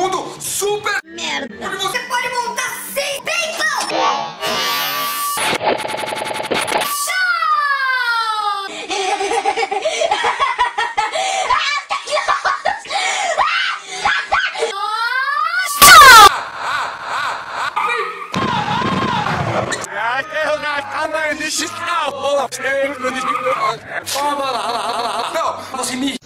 mundo super merda. Você pode montar 6 peitos! Não, você me...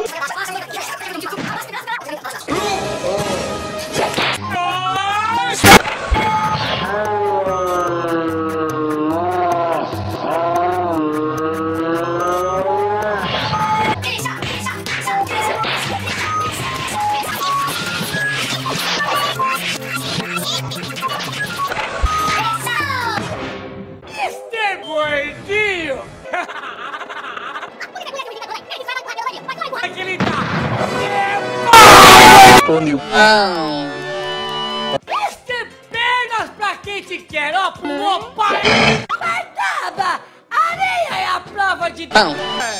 Gordinho! Aquele tá! Este pernas pra quem te quer, ó, pro pai! Mas tava! Areia é a prova de...